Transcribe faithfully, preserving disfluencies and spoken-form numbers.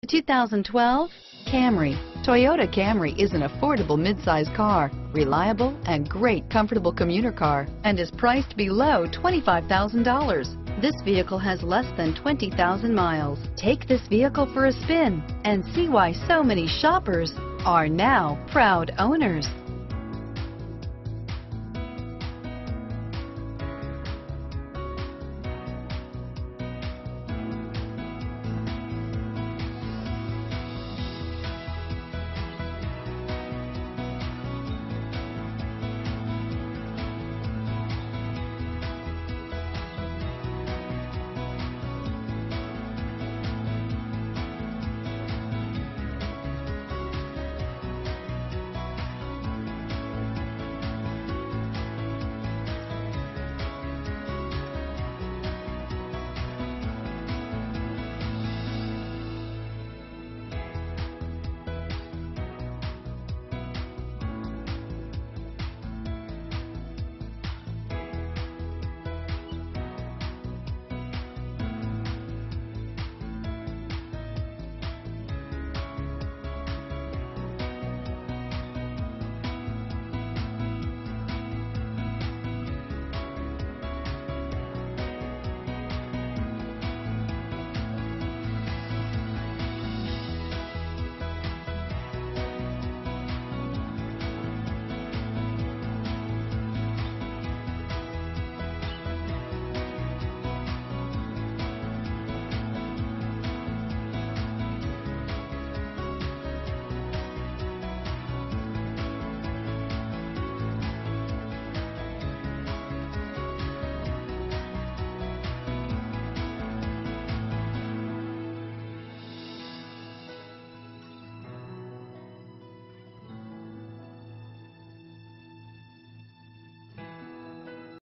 two thousand twelve Camry. Toyota Camry is an affordable midsize car, reliable and great comfortable commuter car, and is priced below twenty-five thousand dollars. This vehicle has less than twenty thousand miles. Take this vehicle for a spin and see why so many shoppers are now proud owners.